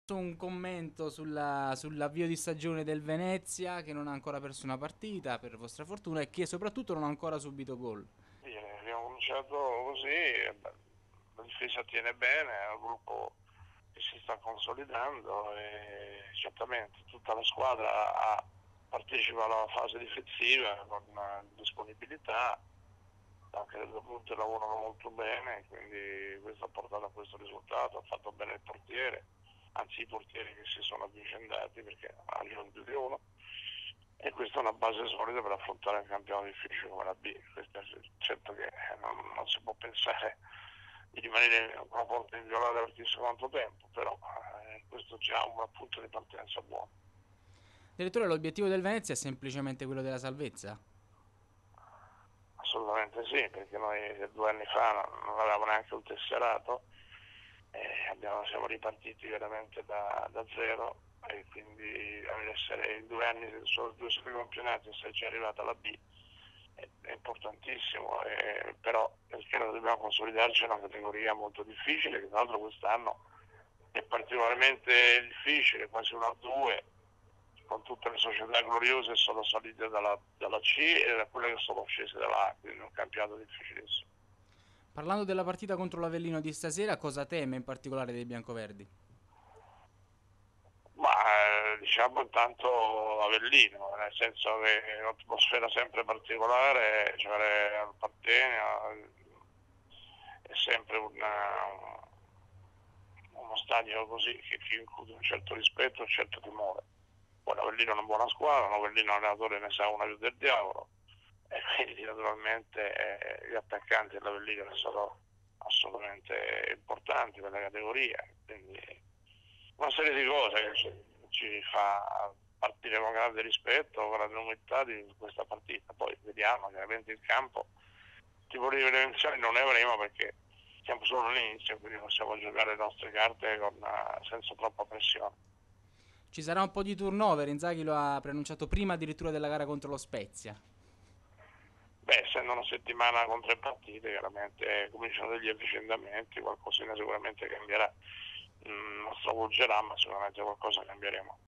Un commento sull'avvio di stagione del Venezia che non ha ancora perso una partita per vostra fortuna e che soprattutto non ha ancora subito gol. Abbiamo cominciato così, beh, la difesa tiene bene, è un gruppo che si sta consolidando e certamente tutta la squadra partecipa alla fase difensiva con disponibilità, anche le due punte lavorano molto bene, quindi questo ha portato a questo risultato, ha fatto bene il portiere, anzi i portieri che si sono avvicendati perché arrivano più di uno e questa è una base solida per affrontare un campionato difficile come la B. Questo è certo che non si può pensare di rimanere con la porta inviolata per chissà quanto tempo, però questo è già un punto di partenza buono. Direttore, l'obiettivo del Venezia è semplicemente quello della salvezza? Assolutamente sì, perché noi 2 anni fa non avevamo neanche un tesserato, siamo ripartiti veramente da zero e quindi essere in 2 anni solo due soli campionati, esserci arrivata alla B è importantissimo, però perché noi dobbiamo consolidarci in una categoria molto difficile, che tra l'altro quest'anno è particolarmente difficile, quasi 1-2, con tutte le società gloriose che sono salite dalla C e da quelle che sono scese dalla A, quindi è un campionato difficilissimo. Parlando della partita contro l'Avellino di stasera, cosa teme in particolare dei biancoverdi? Ma diciamo intanto Avellino, nel senso che è un'atmosfera sempre particolare, giocare al Partenio è sempre uno stadio così che include un certo rispetto e un certo timore. Poi l'Avellino è una buona squadra, l'Avellino allenatore ne sa una più del diavolo e quindi naturalmente gli attaccanti dell'Avellino sono assolutamente importanti per la categoria, quindi una serie di cose che ci fa partire con grande rispetto, con grande umiltà di questa partita. Poi vediamo, chiaramente il campo, tipo di prevenzione non ne avremo perché siamo solo all'inizio, quindi possiamo giocare le nostre carte senza troppa pressione. Ci sarà un po' di turnover, Inzaghi lo ha preannunciato prima addirittura della gara contro lo Spezia. Beh, essendo una settimana con 3 partite, chiaramente cominciano degli avvicendamenti, qualcosina sicuramente cambierà. Non stravolgerà, ma sicuramente qualcosa cambieremo.